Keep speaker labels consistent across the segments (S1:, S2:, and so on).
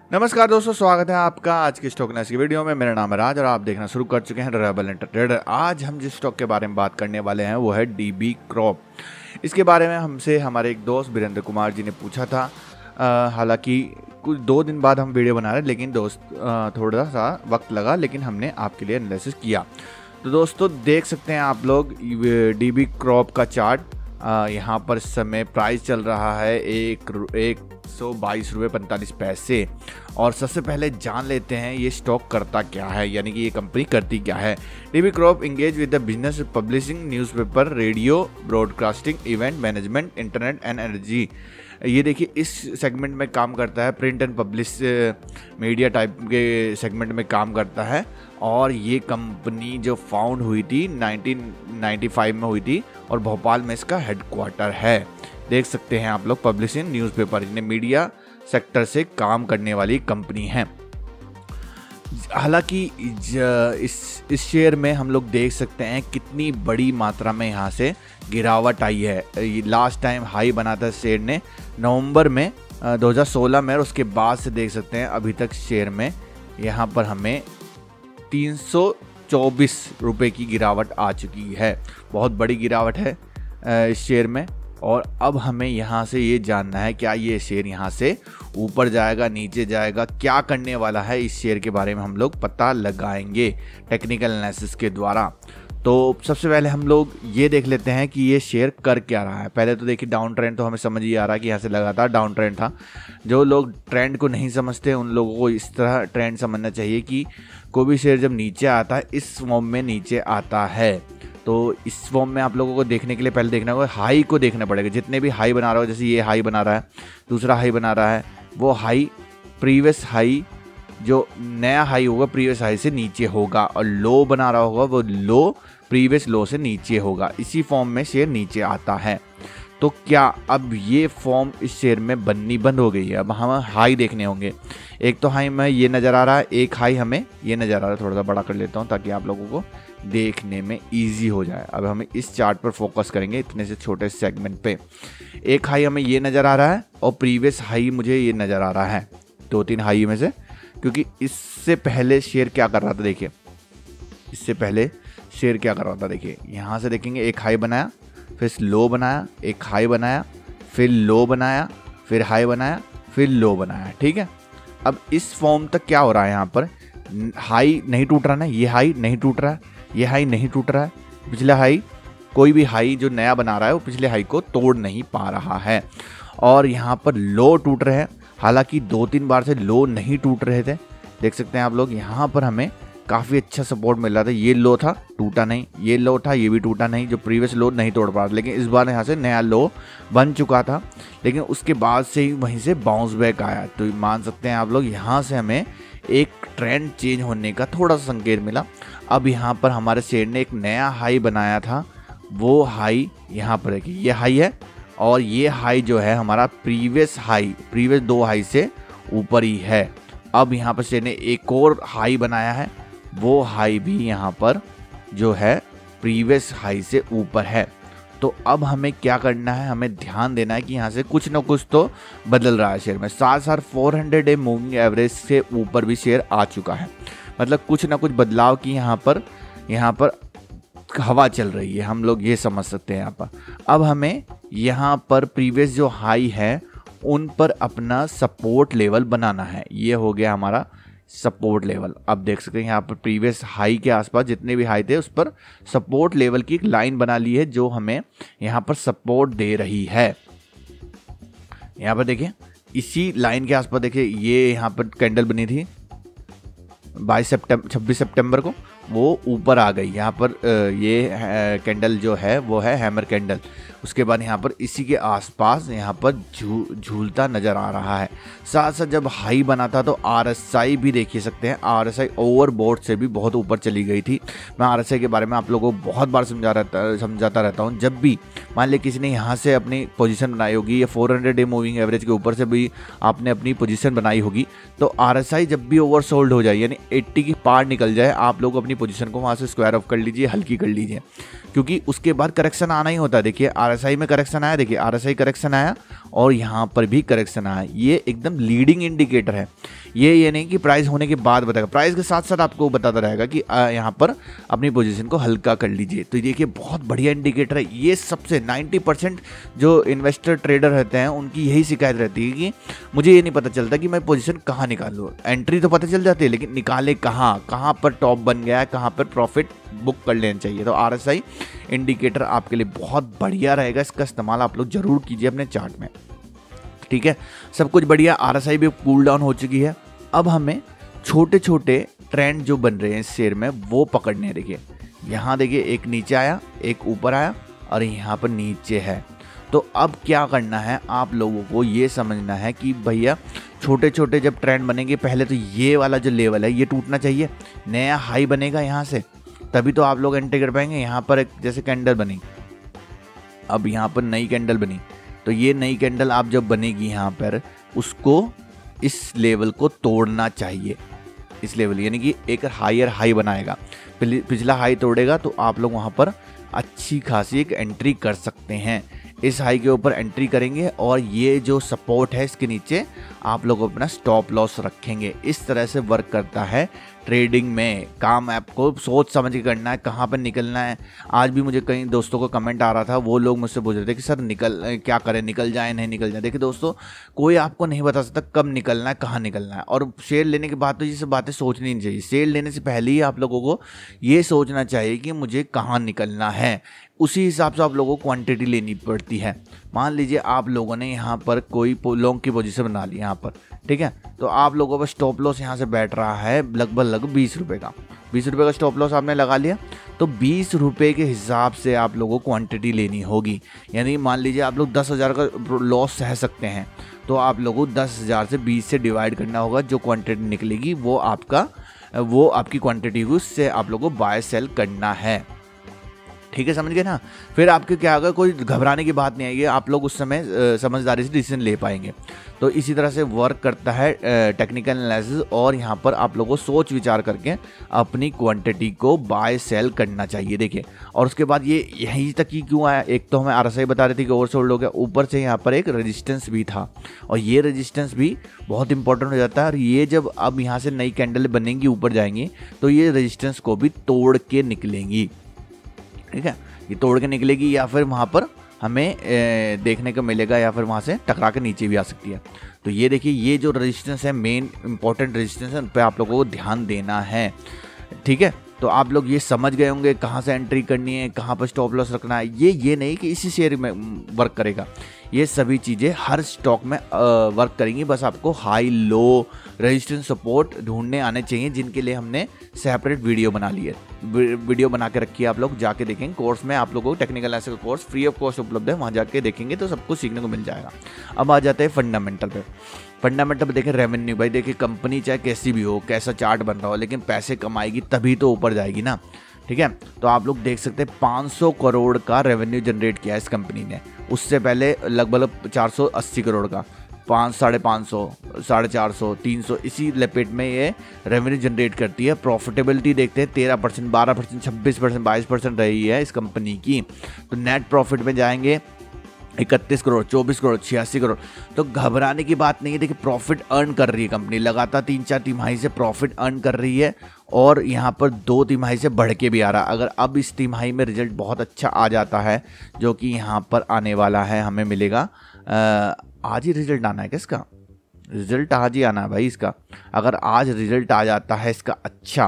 S1: नमस्कार दोस्तों, स्वागत है आपका आज की स्टॉक एनालिसिस की वीडियो में। मेरा नाम है राज और आप देखना शुरू कर चुके हैं डरेबल ट्रेडर। आज हम जिस स्टॉक के बारे में बात करने वाले हैं वो है डीबी क्रॉप। इसके बारे में हमसे हमारे एक दोस्त वीरेंद्र कुमार जी ने पूछा था। हालांकि कुछ 2 दिन बाद हम वीडियो बना रहे, लेकिन थोड़ा सा वक्त लगा, लेकिन हमने आपके लिए एनालिसिस किया। तो दोस्तों देख सकते हैं आप लोग डीबी क्रॉप का चार्ट। यहाँ पर इस समय प्राइस चल रहा है 122 रुपये 45 पैसे। और सबसे पहले जान लेते हैं ये स्टॉक करता क्या है, यानी कि ये कंपनी करती क्या है। DB Corp engage with the business publishing, newspaper, radio broadcasting, event management, internet and energy. ये देखिए इस सेगमेंट में काम करता है, print and publish media type के सेगमेंट में काम करता है। और ये कंपनी जो फाउंड हुई थी 1995 में हुई थी और भोपाल में इसका हेडक्वार्टर है। देख सकते हैं आप लोग, पब्लिशिंग न्यूज़पेपर, इन्हें मीडिया सेक्टर से काम करने वाली कंपनी है। हालांकि इस शेयर में हम लोग देख सकते हैं कितनी बड़ी मात्रा में यहाँ से गिरावट आई है। लास्ट टाइम हाई बना था शेयर ने नवंबर में 2016 में, और उसके बाद से देख सकते हैं अभी तक शेयर में यहाँ पर हमें 324 रुपये की गिरावट आ चुकी है। बहुत बड़ी गिरावट है इस शेयर में। और अब हमें यहाँ से ये जानना है क्या ये शेयर यहाँ से ऊपर जाएगा, नीचे जाएगा, क्या करने वाला है इस शेयर के बारे में हम लोग पता लगाएंगे टेक्निकल एनालिसिस के द्वारा। तो सबसे पहले हम लोग ये देख लेते हैं कि ये शेयर कर क्या रहा है। पहले तो देखिए डाउन ट्रेंड तो हमें समझ ही आ रहा है कि यहाँ से लगातार डाउन ट्रेंड था। जो लोग ट्रेंड को नहीं समझते उन लोगों को इस तरह ट्रेंड समझना चाहिए कि कोई भी शेयर जब नीचे आता है इस फॉर्म में नीचे आता है, तो इस फॉर्म में आप लोगों को देखने के लिए पहले देखना होगा, हाई को देखना पड़ेगा। जितने भी हाई बना रहा हो, जैसे ये हाई बना रहा है, दूसरा हाई बना रहा है, वो हाई प्रीवियस हाई, जो नया हाई होगा प्रीवियस हाई से नीचे होगा। और लो बना रहा होगा वो लो प्रीवियस लो से नीचे होगा। इसी फॉर्म में शेयर नीचे आता है। तो क्या अब ये फॉर्म इस शेयर में बननी बंद हो गई है? अब हमें हाई देखने होंगे। एक तो हाई में ये नज़र आ रहा है, एक हाई हमें ये नज़र आ रहा है। थोड़ा सा बड़ा कर लेता हूँ ताकि आप लोगों को देखने में ईजी हो जाए। अब हमें इस चार्ट पर फोकस करेंगे, इतने से छोटे सेगमेंट पे। एक हाई हमें ये नज़र आ रहा है और प्रीवियस हाई मुझे ये नज़र आ रहा है, 2-3 हाई में से। क्योंकि इससे पहले शेयर क्या कर रहा था, देखिए इससे पहले शेयर क्या कर रहा था, देखिए यहाँ से देखेंगे, एक हाई बनाया, फिर लो बनाया, एक हाई बनाया, फिर लो बनाया, फिर हाई बनाया, फिर लो बनाया। ठीक है, अब इस फॉर्म तक क्या हो रहा है, यहाँ पर हाई नहीं टूट रहा ना, ये हाई नहीं टूट रहा है, ये हाई नहीं टूट रहा है, पिछला हाई, कोई भी हाई जो नया बना रहा है वो पिछले हाई को तोड़ नहीं पा रहा है। और यहाँ पर लो टूट रहे हैं, हालांकि 2-3 बार से लो नहीं टूट रहे थे। देख सकते हैं आप लोग, यहाँ पर हमें काफ़ी अच्छा सपोर्ट मिल रहा था। ये लो था, टूटा नहीं, ये लो था, ये भी टूटा नहीं, जो प्रीवियस लो नहीं तोड़ पा रहा। लेकिन इस बार यहाँ से नया लो बन चुका था, लेकिन उसके बाद से ही वहीं से बाउंस बैक आया। तो मान सकते हैं आप लोग, यहाँ से हमें एक ट्रेंड चेंज होने का थोड़ा सा संकेत मिला। अब यहाँ पर हमारे शेयर ने एक नया हाई बनाया था, वो हाई यहाँ पर है कि ये हाई है, और ये हाई जो है हमारा प्रीवियस 2 हाई से ऊपर ही है। अब यहाँ पर शेयर ने एक और हाई बनाया है, वो हाई भी यहाँ पर जो है प्रीवियस हाई से ऊपर है। तो अब हमें क्या करना है, हमें ध्यान देना है कि यहाँ से कुछ ना कुछ तो बदल रहा है शेयर में। साथ साथ 400 डे मूविंग एवरेज से ऊपर भी शेयर आ चुका है, मतलब कुछ ना कुछ बदलाव की यहाँ पर हवा चल रही है, हम लोग ये समझ सकते हैं यहाँ पर। अब हमें यहाँ पर प्रीवियस जो हाई है उन पर अपना सपोर्ट लेवल बनाना है। ये हो गया हमारा सपोर्ट लेवल। अब देख सकते हैं यहाँ पर प्रीवियस हाई के आसपास जितने भी हाई थे उस पर सपोर्ट लेवल की एक लाइन बना ली है, जो हमें यहाँ पर सपोर्ट दे रही है। यहाँ पर देखिए इसी लाइन के आसपास देखिए, ये यहाँ पर कैंडल बनी थी 26 सितंबर को, वो ऊपर आ गई। यहाँ पर ये कैंडल जो है वो है हैमर कैंडल। उसके बाद यहाँ पर इसी के आसपास यहाँ पर झूलता नज़र आ रहा है। साथ साथ जब हाई बना था तो RSI भी देखिए सकते हैं, RSI ओवरबोट से भी बहुत ऊपर चली गई थी। मैं RSI के बारे में आप लोगों को बहुत बार समझाता रहता हूँ। जब भी मान लिया किसी ने यहाँ से अपनी पोजीशन बनाई होगी, या 400 डे मूविंग एवरेज के ऊपर से भी आपने अपनी पोजीशन बनाई होगी, तो RSI जब भी ओवरसोल्ड हो जाए, यानी 80 की पार निकल जाए, आप लोग अपनी पोजीशन को वहाँ से स्क्वायर ऑफ कर लीजिए, हल्की कर लीजिए, क्योंकि उसके बाद करेक्शन आना ही होता है। देखिए RSI में करेक्शन आया, देखिए RSI करेक्शन आया और यहाँ पर भी करेक्शन आया। ये एकदम लीडिंग इंडिकेटर है। ये नहीं कि प्राइस होने के बाद बताएगा, प्राइस के साथ साथ आपको बताता रहेगा कि यहाँ पर अपनी पोजीशन को हल्का कर लीजिए। तो देखिए बहुत बढ़िया इंडिकेटर है ये। सबसे 90% जो इन्वेस्टर ट्रेडर रहते हैं उनकी यही शिकायत रहती है कि मुझे ये नहीं पता चलता कि मैं पोजीशन कहाँ निकालूँ। एंट्री तो पता चल जाती है लेकिन निकाले कहाँ पर टॉप बन गया है, कहाँ पर प्रॉफिट बुक कर लेना चाहिए। तो RSI इंडिकेटर आपके लिए बहुत बढ़िया रहेगा, इसका इस्तेमाल आप लोग जरूर कीजिए अपने चार्ट में। ठीक है, सब कुछ बढ़िया। RSI भी कूल डाउन हो चुकी है। अब हमें छोटे छोटे ट्रेंड जो बन रहे हैं इस शेयर में वो पकड़ने हैं। देखिए यहाँ देखिए एक नीचे आया, एक ऊपर आया और यहाँ पर नीचे है। तो अब क्या करना है आप लोगों को ये समझना है कि भैया छोटे छोटे जब ट्रेंड बनेंगे पहले तो ये वाला जो लेवल है ये टूटना चाहिए, नया हाई बनेगा यहाँ से, तभी तो आप लोग एंट्री कर पाएंगे। यहाँ पर एक जैसे कैंडल बनी, अब यहाँ पर नई कैंडल बनी, तो ये नई कैंडल आप जब बनेगी यहाँ पर उसको इस लेवल को तोड़ना चाहिए। इस लेवल यानी कि एक हायर हाई बनाएगा, पिछला हाई तोड़ेगा तो आप लोग वहाँ पर अच्छी खासी एक एंट्री कर सकते हैं। इस हाई के ऊपर एंट्री करेंगे और ये जो सपोर्ट है इसके नीचे आप लोग अपना स्टॉप लॉस रखेंगे। इस तरह से वर्क करता है ट्रेडिंग में। काम आपको सोच समझ के करना है, कहाँ पर निकलना है। आज भी मुझे कई दोस्तों को कमेंट आ रहा था, वो लोग मुझसे पूछ रहे थे कि सर क्या करें, निकल जाए नहीं निकल जाए। देखिए दोस्तों, कोई आपको नहीं बता सकता कब निकलना है, कहाँ निकलना है। और शेयर लेने के बाद तो ये सब बातें सोचनी नहीं चाहिए। शेयर लेने से पहले ही आप लोगों को ये सोचना चाहिए कि मुझे कहाँ निकलना है। उसी हिसाब से आप लोगों को क्वांटिटी लेनी पड़ती है। मान लीजिए आप लोगों ने यहाँ पर कोई लॉन्ग की पोजीशन बना ली यहाँ पर, ठीक है, तो आप लोगों पर स्टॉप लॉस यहाँ से बैठ रहा है लगभग 20 रुपये का। 20 रुपये का स्टॉप लॉस आपने लगा लिया, तो 20 रुपये के हिसाब से आप लोगों को क्वांटिटी लेनी होगी। यानी मान लीजिए आप लोग 10,000 का लॉस सह सकते हैं, तो आप लोगों को 10,000 से 20 से डिवाइड करना होगा। जो क्वांटिटी निकलेगी वो आपकी क्वांटिटी को उससे आप लोगों को बाय सेल करना है। ठीक है, समझ गए ना। फिर आपके क्या होगा, कोई घबराने की बात नहीं आएगी, आप लोग उस समय समझदारी से डिसीजन ले पाएंगे। तो इसी तरह से वर्क करता है टेक्निकल एनालिसिस। और यहाँ पर आप लोगों को सोच विचार करके अपनी क्वांटिटी को बाय सेल करना चाहिए। देखिए, और उसके बाद ये यहीं तक ही क्यों आया, एक तो हमें RSI बता रही थी कि ओवरसोल्ड हो गया, ऊपर से यहाँ पर एक रेजिस्टेंस भी था, और ये रेजिस्टेंस भी बहुत इंपॉर्टेंट हो जाता है। और ये जब अब यहाँ से नई कैंडल बनेंगी, ऊपर जाएंगी, तो ये रेजिस्टेंस को भी तोड़ के निकलेंगी। ठीक है, ये तोड़ के निकलेगी या फिर वहाँ पर हमें देखने को मिलेगा, या फिर वहाँ से टकरा के नीचे भी आ सकती है। तो ये देखिए, ये जो रेजिस्टेंस है, मेन इंपॉर्टेंट रेजिस्टेंस है, उन पर आप लोगों को ध्यान देना है। ठीक है, तो आप लोग ये समझ गए होंगे कहाँ से एंट्री करनी है, कहाँ पर स्टॉप लॉस रखना है। ये नहीं कि इसी शेयर में वर्क करेगा, ये सभी चीज़ें हर स्टॉक में वर्क करेंगी। बस आपको हाई लो रेजिस्टेंस सपोर्ट ढूंढने आने चाहिए, जिनके लिए हमने सेपरेट वीडियो बना ली है, वीडियो बना के रखी है। आप लोग जाके देखेंगे, कोर्स में आप लोगों को टेक्निकल एनालिसिस का कोर्स फ्री ऑफ कॉस्ट उपलब्ध है, वहाँ जाके देखेंगे तो सब कुछ सीखने को मिल जाएगा। अब आ जाते हैं फंडामेंटल पे। फंडामेंटल पे देखें रेवेन्यू। भाई देखिए, कंपनी चाहे कैसी भी हो, कैसा चार्ट बन रहा हो, लेकिन पैसे कमाएगी तभी तो ऊपर जाएगी ना। ठीक है, तो आप लोग देख सकते हैं 500 करोड़ का रेवेन्यू जनरेट किया है इस कंपनी ने। उससे पहले लगभग 480 करोड़ का, 550, 450, 300, इसी लपेट में ये रेवेन्यू जनरेट करती है। प्रॉफिटेबिलिटी देखते हैं 13%, 12%, 26%, 22% रही है इस कंपनी की। तो नेट प्रॉफिट में जाएंगे 31 करोड़, 24 करोड़, 86 करोड़। तो घबराने की बात नहीं है। देखिए, प्रॉफिट अर्न कर रही है कंपनी, लगातार 3-4 तिमाही से प्रॉफिट अर्न कर रही है, और यहाँ पर 2 तिमाही से बढ़ के भी आ रहा है। अगर अब इस तिमाही में रिजल्ट बहुत अच्छा आ जाता है, जो कि यहाँ पर आने वाला है, हमें मिलेगा आज ही रिजल्ट आना है क्या इसका, रिजल्ट आज ही आना है भाई इसका। अगर आज रिजल्ट आ जाता है इसका अच्छा,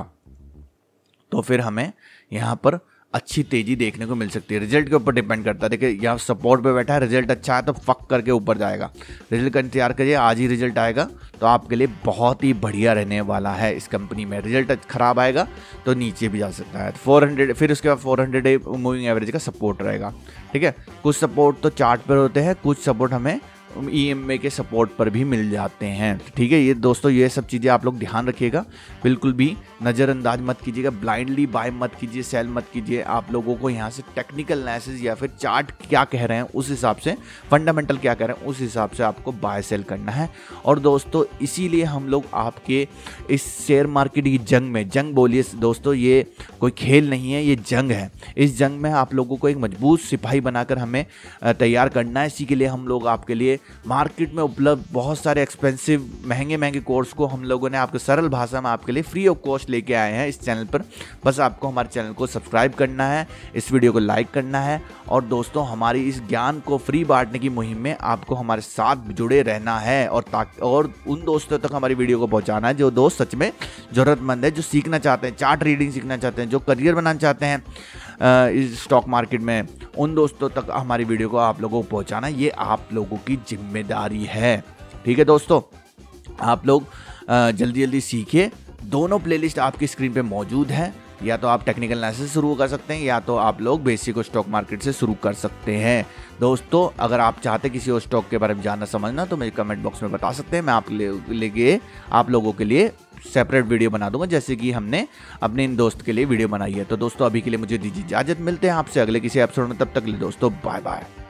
S1: तो फिर हमें यहाँ पर अच्छी तेजी देखने को मिल सकती है। रिजल्ट के ऊपर डिपेंड करता है। देखिए, यहाँ सपोर्ट पे बैठा है, रिजल्ट अच्छा है तो फक करके ऊपर जाएगा। रिजल्ट का इंतजार करिए, आज ही रिजल्ट आएगा तो आपके लिए बहुत ही बढ़िया रहने वाला है इस कंपनी में। रिजल्ट खराब आएगा तो नीचे भी जा सकता है। 400, फिर उसके बाद 400 डे मूविंग एवरेज का सपोर्ट रहेगा। ठीक है, कुछ सपोर्ट तो चार्ट पर होते हैं, कुछ सपोर्ट हमें EMA के सपोर्ट पर भी मिल जाते हैं। ठीक है, ये दोस्तों, ये सब चीज़ें आप लोग ध्यान रखिएगा, बिल्कुल भी नज़रअंदाज मत कीजिएगा, ब्लाइंडली बाय मत कीजिए, सेल मत कीजिए। आप लोगों को यहाँ से टेक्निकल एनालिसिस या फिर चार्ट क्या कह रहे हैं उस हिसाब से, फंडामेंटल क्या कह रहे हैं उस हिसाब से आपको बाय सेल करना है। और दोस्तों, इसीलिए हम लोग आपके इस शेयर मार्केट की जंग बोलिए दोस्तों, ये कोई खेल नहीं है, ये जंग है। इस जंग में आप लोगों को एक मजबूत सिपाही बनाकर हमें तैयार करना है। इसी के लिए हम लोग आपके लिए मार्केट में उपलब्ध बहुत सारे एक्सपेंसिव महंगे कोर्स को हम लोगों ने आपको सरल भाषा में आपके लिए फ्री ऑफ कॉस्ट लेके आए हैं इस चैनल पर। बस आपको हमारे चैनल को सब्सक्राइब करना है, इस वीडियो को लाइक करना है और दोस्तों हमारी इस ज्ञान को फ्री बांटने की मुहिम में आपको हमारे साथ जुड़े रहना है और उन दोस्तों तक हमारी वीडियो को पहुंचाना है जो दोस्त सच में ज़रूरतमंद है, जो सीखना चाहते हैं, चार्ट रीडिंग सीखना चाहते हैं, जो करियर बनाना चाहते हैं इस स्टॉक मार्केट में। उन दोस्तों तक हमारी वीडियो को आप लोगों को पहुंचाना, ये आप लोगों की जिम्मेदारी है। ठीक है दोस्तों, आप लोग जल्दी सीखिए। दोनों प्लेलिस्ट आपकी स्क्रीन पे मौजूद है, या तो आप टेक्निकल एनालिसिस से शुरू कर सकते हैं या तो आप लोग बेसिक स्टॉक मार्केट से शुरू कर सकते हैं। दोस्तों अगर आप चाहते किसी और स्टॉक के बारे में जानना समझना तो मेरे कमेंट बॉक्स में बता सकते हैं, मैं आप लोगों के लिए सेपरेट वीडियो बना दूंगा जैसे कि हमने अपने इन दोस्त के लिए वीडियो बनाई है। तो दोस्तों अभी के लिए मुझे दीजिए इजाजत, मिलते हैं आपसे अगले किसी एपिसोड में, तब तक के लिए दोस्तों बाय बाय।